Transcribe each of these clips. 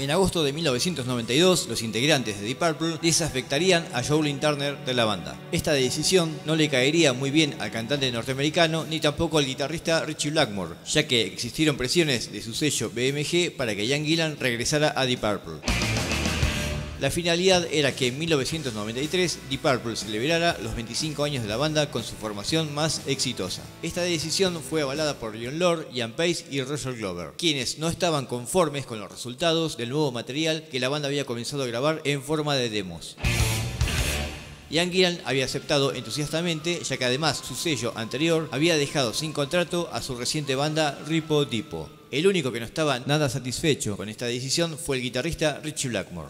En agosto de 1992, los integrantes de Deep Purple desafectarían a Joe Lynn Turner de la banda. Esta decisión no le caería muy bien al cantante norteamericano ni tampoco al guitarrista Ritchie Blackmore, ya que existieron presiones de su sello BMG para que Ian Gillan regresara a Deep Purple. La finalidad era que en 1993 Deep Purple celebrara los 25 años de la banda con su formación más exitosa. Esta decisión fue avalada por Jon Lord, Ian Paice y Roger Glover, quienes no estaban conformes con los resultados del nuevo material que la banda había comenzado a grabar en forma de demos. Ian Gillan había aceptado entusiastamente, ya que además su sello anterior había dejado sin contrato a su reciente banda Repo Depot. El único que no estaba nada satisfecho con esta decisión fue el guitarrista Ritchie Blackmore.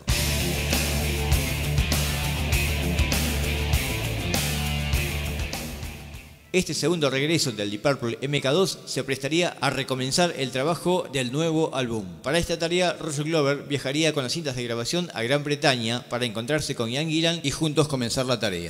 Este segundo regreso del Deep Purple MK2 se prestaría a recomenzar el trabajo del nuevo álbum. Para esta tarea, Roger Glover viajaría con las cintas de grabación a Gran Bretaña para encontrarse con Ian Gillan y juntos comenzar la tarea.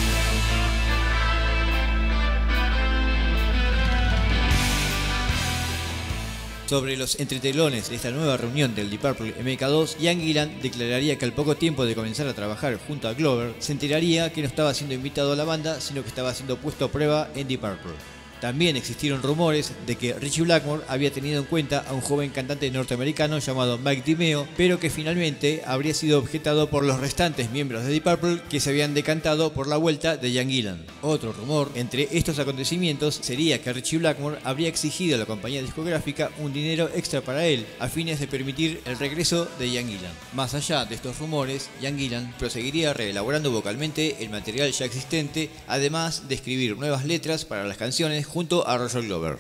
Sobre los entretelones de esta nueva reunión del Deep Purple MK2, Ian Gillan declararía que al poco tiempo de comenzar a trabajar junto a Glover, se enteraría que no estaba siendo invitado a la banda, sino que estaba siendo puesto a prueba en Deep Purple. También existieron rumores de que Ritchie Blackmore había tenido en cuenta a un joven cantante norteamericano llamado Mike DiMeo, pero que finalmente habría sido objetado por los restantes miembros de Deep Purple que se habían decantado por la vuelta de Ian Gillan. Otro rumor entre estos acontecimientos sería que Ritchie Blackmore habría exigido a la compañía discográfica un dinero extra para él, a fines de permitir el regreso de Ian Gillan. Más allá de estos rumores, Ian Gillan proseguiría reelaborando vocalmente el material ya existente, además de escribir nuevas letras para las canciones junto a Roger Glover.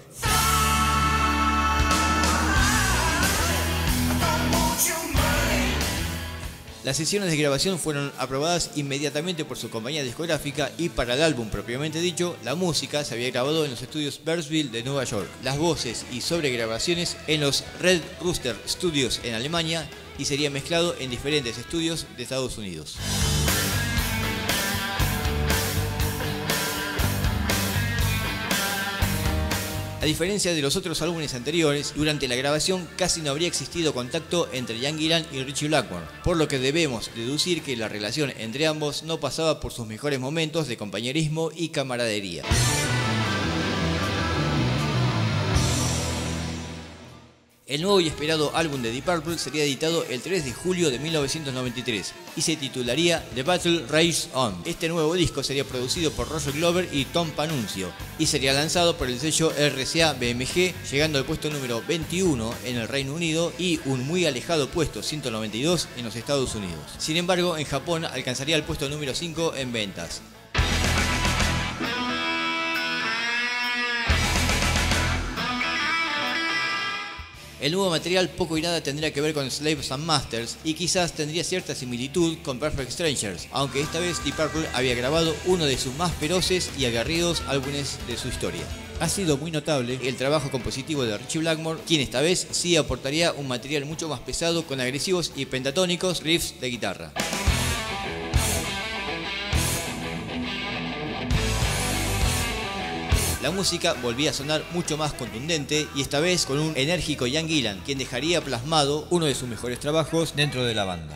Las sesiones de grabación fueron aprobadas inmediatamente por su compañía discográfica y para el álbum propiamente dicho, la música se había grabado en los estudios Bearsville de Nueva York, las voces y sobregrabaciones en los Red Rooster Studios en Alemania y sería mezclado en diferentes estudios de Estados Unidos. A diferencia de los otros álbumes anteriores, durante la grabación casi no habría existido contacto entre Ian Gillan y Ritchie Blackmore, por lo que debemos deducir que la relación entre ambos no pasaba por sus mejores momentos de compañerismo y camaradería. El nuevo y esperado álbum de Deep Purple sería editado el 3 de julio de 1993 y se titularía The Battle Rages On. Este nuevo disco sería producido por Roger Glover y Tom Panunzio y sería lanzado por el sello RCA BMG, llegando al puesto número 21 en el Reino Unido y un muy alejado puesto 192 en los Estados Unidos. Sin embargo, en Japón alcanzaría el puesto número 5 en ventas. El nuevo material poco y nada tendría que ver con Slaves and Masters y quizás tendría cierta similitud con Perfect Strangers, aunque esta vez Deep Purple había grabado uno de sus más feroces y aguerridos álbumes de su historia. Ha sido muy notable el trabajo compositivo de Ritchie Blackmore, quien esta vez sí aportaría un material mucho más pesado con agresivos y pentatónicos riffs de guitarra. La música volvía a sonar mucho más contundente y esta vez con un enérgico Ian Gillan, quien dejaría plasmado uno de sus mejores trabajos dentro de la banda.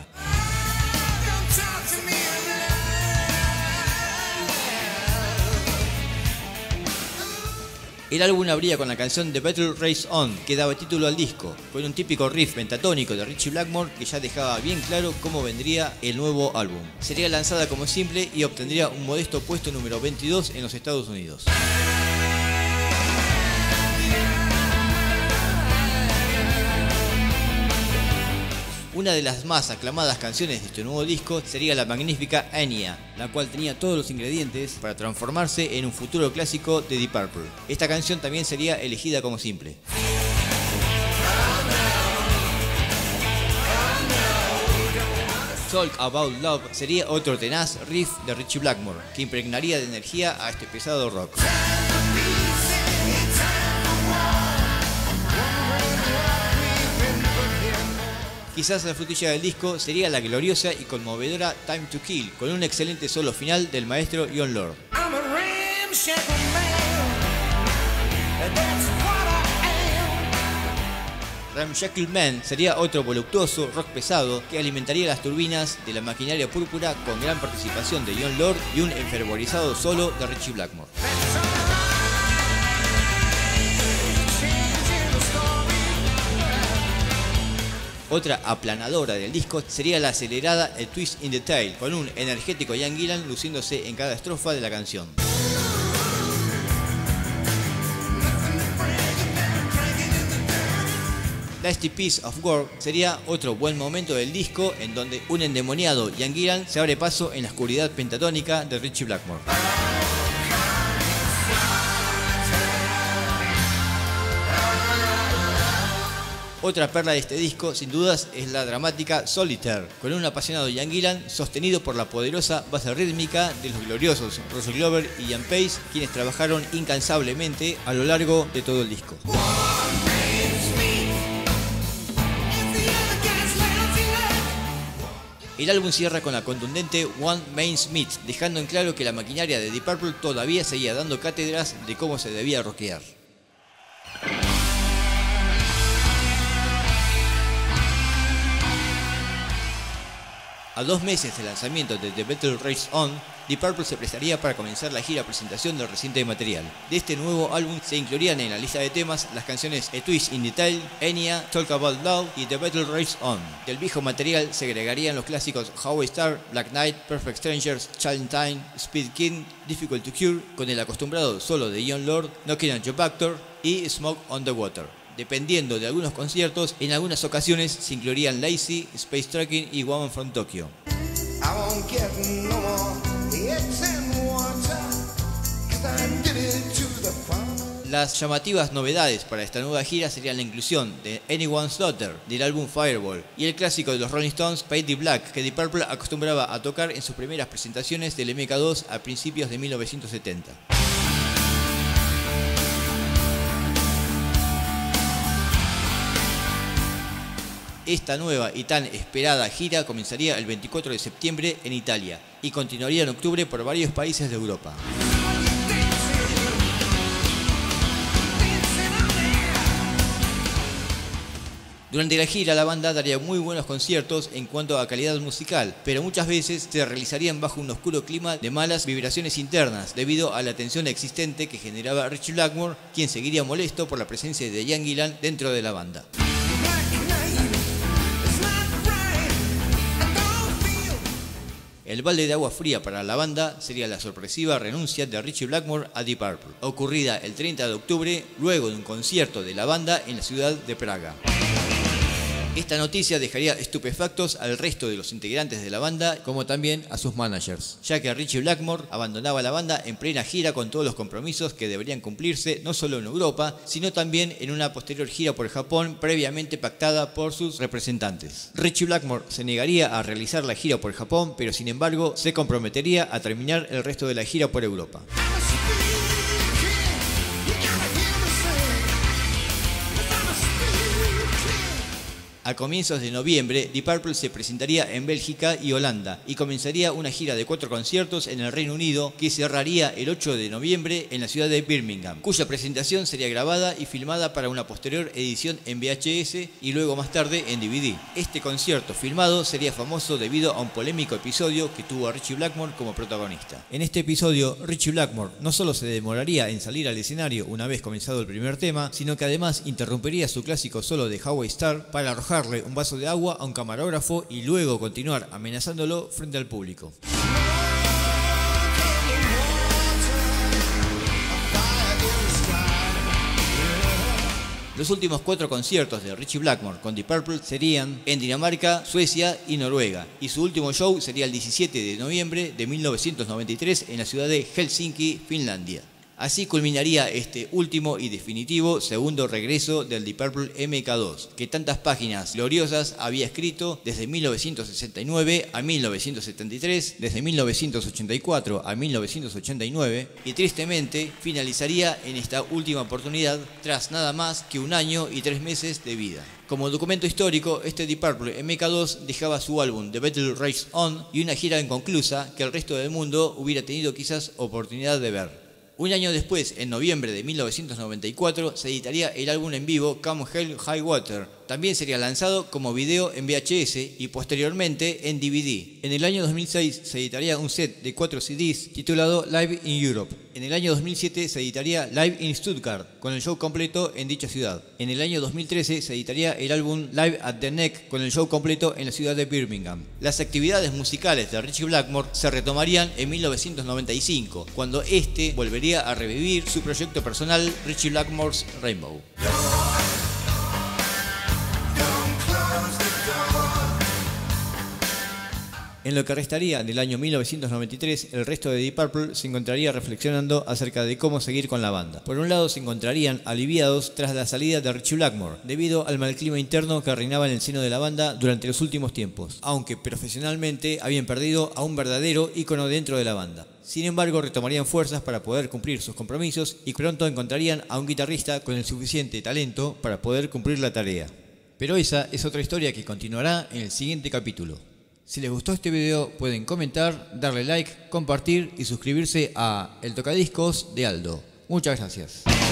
El álbum abría con la canción The Battle Rages On, que daba título al disco, con un típico riff pentatónico de Ritchie Blackmore que ya dejaba bien claro cómo vendría el nuevo álbum. Sería lanzada como simple y obtendría un modesto puesto número 22 en los Estados Unidos. Una de las más aclamadas canciones de este nuevo disco sería la magnífica Enya, la cual tenía todos los ingredientes para transformarse en un futuro clásico de Deep Purple. Esta canción también sería elegida como simple. Talk About Love sería otro tenaz riff de Ritchie Blackmore, que impregnaría de energía a este pesado rock. Quizás la frutilla del disco sería la gloriosa y conmovedora Time to Kill, con un excelente solo final del maestro Jon Lord. Ramshackle Man sería otro voluptuoso rock pesado que alimentaría las turbinas de la maquinaria púrpura con gran participación de Jon Lord y un enfervorizado solo de Ritchie Blackmore. Otra aplanadora del disco sería la acelerada A Twist in the Tail, con un energético Ian Gillan luciéndose en cada estrofa de la canción. Last Piece of Work sería otro buen momento del disco en donde un endemoniado Ian Gillan se abre paso en la oscuridad pentatónica de Ritchie Blackmore. Otra perla de este disco, sin dudas, es la dramática Solitaire, con un apasionado Ian Gillan sostenido por la poderosa base rítmica de los gloriosos Russell Glover y Ian Pace, quienes trabajaron incansablemente a lo largo de todo el disco. El álbum cierra con la contundente One Main Smith, dejando en claro que la maquinaria de Deep Purple todavía seguía dando cátedras de cómo se debía rockear. A 2 meses del lanzamiento de The Battle Rages On, Deep Purple se prestaría para comenzar la gira presentación del reciente material. De este nuevo álbum se incluirían en la lista de temas las canciones A Twist in the Tail, Enya, Talk About Love y The Battle Rages On. Del viejo material se agregarían los clásicos How I Start, Black Knight, Perfect Strangers, Child Time, Speed King, Difficult to Cure, con el acostumbrado solo de Jon Lord, Knocking at Your Back Door y Smoke on the Water. Dependiendo de algunos conciertos, en algunas ocasiones se incluirían Lazy, Space Tracking y Woman from Tokyo. Las llamativas novedades para esta nueva gira serían la inclusión de Anyone's Daughter del álbum Fireball y el clásico de los Rolling Stones, Paint the Black, que Deep Purple acostumbraba a tocar en sus primeras presentaciones del MK2 a principios de 1970. Esta nueva y tan esperada gira comenzaría el 24 de septiembre en Italia y continuaría en octubre por varios países de Europa. Durante la gira la banda daría muy buenos conciertos en cuanto a calidad musical, pero muchas veces se realizarían bajo un oscuro clima de malas vibraciones internas debido a la tensión existente que generaba Ritchie Blackmore, quien seguiría molesto por la presencia de Ian Gillan dentro de la banda. El balde de agua fría para la banda sería la sorpresiva renuncia de Ritchie Blackmore a Deep Purple, ocurrida el 30 de octubre luego de un concierto de la banda en la ciudad de Praga. Esta noticia dejaría estupefactos al resto de los integrantes de la banda, como también a sus managers, ya que Ritchie Blackmore abandonaba la banda en plena gira con todos los compromisos que deberían cumplirse no solo en Europa, sino también en una posterior gira por Japón previamente pactada por sus representantes. Ritchie Blackmore se negaría a realizar la gira por Japón, pero sin embargo se comprometería a terminar el resto de la gira por Europa. A comienzos de noviembre, Deep Purple se presentaría en Bélgica y Holanda y comenzaría una gira de 4 conciertos en el Reino Unido que cerraría el 8 de noviembre en la ciudad de Birmingham, cuya presentación sería grabada y filmada para una posterior edición en VHS y luego más tarde en DVD. Este concierto filmado sería famoso debido a un polémico episodio que tuvo a Ritchie Blackmore como protagonista. En este episodio, Ritchie Blackmore no solo se demoraría en salir al escenario una vez comenzado el primer tema, sino que además interrumpiría su clásico solo de How I Start para arrojarle un vaso de agua a un camarógrafo y luego continuar amenazándolo frente al público. Los últimos 4 conciertos de Ritchie Blackmore con Deep Purple serían en Dinamarca, Suecia y Noruega, y su último show sería el 17 de noviembre de 1993 en la ciudad de Helsinki, Finlandia. Así culminaría este último y definitivo segundo regreso del Deep Purple MK2, que tantas páginas gloriosas había escrito desde 1969 a 1973, desde 1984 a 1989, y tristemente finalizaría en esta última oportunidad tras nada más que 1 año y 3 meses de vida. Como documento histórico, este Deep Purple MK2 dejaba su álbum The Battle Rages On y una gira inconclusa que el resto del mundo hubiera tenido quizás oportunidad de ver. 1 año después, en noviembre de 1994, se editaría el álbum en vivo Come Hell High Water, También sería lanzado como video en VHS y posteriormente en DVD. En el año 2006 se editaría un set de 4 CDs titulado Live in Europe. En el año 2007 se editaría Live in Stuttgart, con el show completo en dicha ciudad. En el año 2013 se editaría el álbum Live at the Neck, con el show completo en la ciudad de Birmingham. Las actividades musicales de Ritchie Blackmore se retomarían en 1995, cuando este volvería a revivir su proyecto personal Ritchie Blackmore's Rainbow. En lo que restaría del año 1993, el resto de Deep Purple se encontraría reflexionando acerca de cómo seguir con la banda. Por un lado, se encontrarían aliviados tras la salida de Ritchie Blackmore, debido al mal clima interno que reinaba en el seno de la banda durante los últimos tiempos, aunque profesionalmente habían perdido a un verdadero ícono dentro de la banda. Sin embargo, retomarían fuerzas para poder cumplir sus compromisos y pronto encontrarían a un guitarrista con el suficiente talento para poder cumplir la tarea. Pero esa es otra historia que continuará en el siguiente capítulo. Si les gustó este video pueden comentar, darle like, compartir y suscribirse a El Tocadiscos de Aldo. Muchas gracias.